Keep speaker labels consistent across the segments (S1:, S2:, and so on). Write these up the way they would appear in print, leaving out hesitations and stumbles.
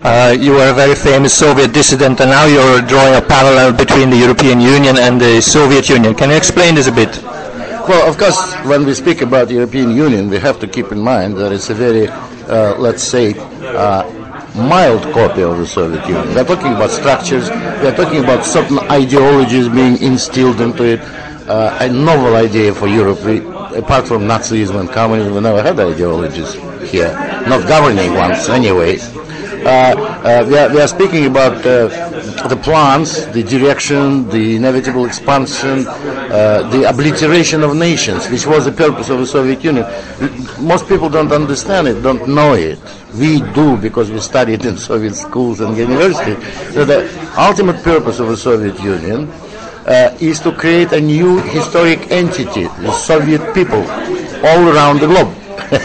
S1: You were a very famous Soviet dissident, and now you're drawing a parallel between the European Union and the Soviet Union. Can you explain this a bit?
S2: Well, of course, when we speak about European Union, we have to keep in mind that it's a very, let's say, mild copy of the Soviet Union. We're talking about structures, we're talking about certain ideologies being instilled into it, a novel idea for Europe. Apart from Nazism and communism, we never had ideologies here, not governing ones anyway. We are speaking about the plans, the direction, the inevitable expansion, the obliteration of nations, which was the purpose of the Soviet Union. Most people don't understand it, don't know it. We do, because we studied in Soviet schools and universities. So the ultimate purpose of the Soviet Union is to create a new historic entity, the Soviet people, all around the globe.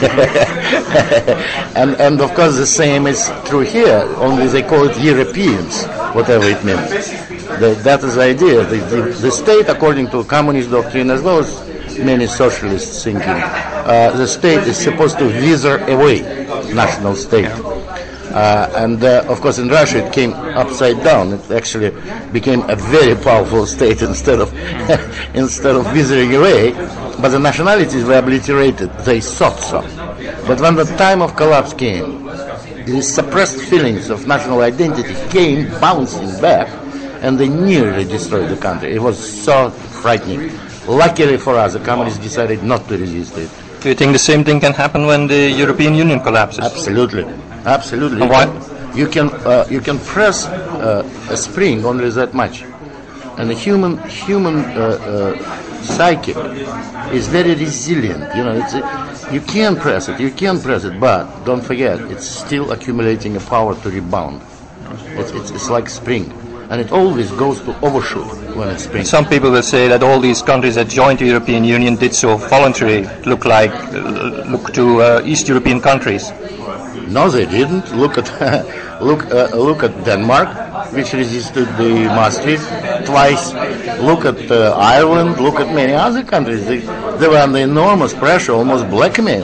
S2: and of course the same is true here, only they call it Europeans, whatever it means. That is the idea. The state, according to communist doctrine as well as many socialist thinking, the state is supposed to wither away national state. Of course in Russia it came upside down. It actually became a very powerful state instead of withering away. But the nationalities were obliterated. They thought so. But when the time of collapse came, the suppressed feelings of national identity came bouncing back, and they nearly destroyed the country. It was so frightening. Luckily for us, the communists decided not to resist it.
S1: Do you think the same thing can happen when the European Union collapses?
S2: Absolutely. Absolutely.
S1: And why?
S2: You can press a spring only that much. And the human psyche is very resilient. You know, you can press it, but don't forget, it's still accumulating a power to rebound. It's like spring, and it always goes to overshoot when it's spring.
S1: Some people will say that all these countries that joined the European Union did so voluntarily. Look to East European countries.
S2: No, they didn't. Look at Denmark, which resisted the Maastricht twice. Look at Ireland. Look at many other countries. They were under enormous pressure, almost blackmail.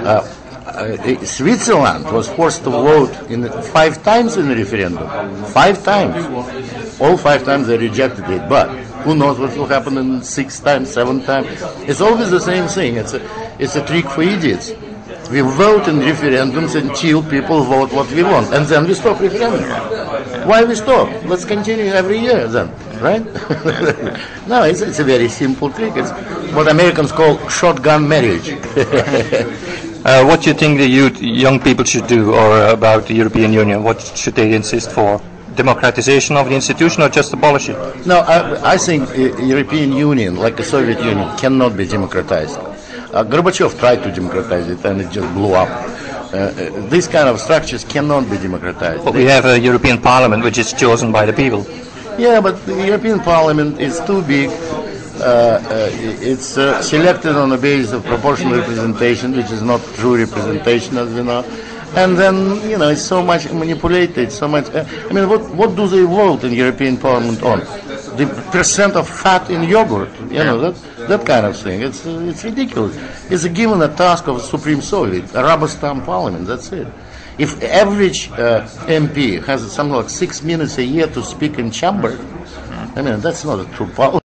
S2: Switzerland was forced to vote 5 times in the referendum. 5 times. All 5 times they rejected it. But who knows what will happen in 6 times, 7 times? It's always the same thing. It's a trick for idiots. We vote in referendums until people vote what we want, and then we stop referendum. Why we stop? Let's continue every year then, right? No, it's a very simple trick. It's what Americans call shotgun marriage.
S1: What do you think the young people should do, or about the European Union? What should they insist for? Democratization of the institution, or just abolish it?
S2: No, I think European Union, like the Soviet Union, cannot be democratized. Gorbachev tried to democratize it, and it just blew up. These kind of structures cannot be democratized.
S1: But we have a European Parliament which is chosen by the people.
S2: Yeah, but the European Parliament is too big. It's selected on the basis of proportional representation, which is not true representation, as we know. And then, you know, it's so much manipulated, so much. I mean, what do they vote in European Parliament on? The percent of fat in yogurt, you know, that kind of thing. It's ridiculous. It's given a task of Supreme Soviet, a rubber stamp parliament. That's it. If average MP has something like 6 minutes a year to speak in chamber, I mean, that's not a true parliament.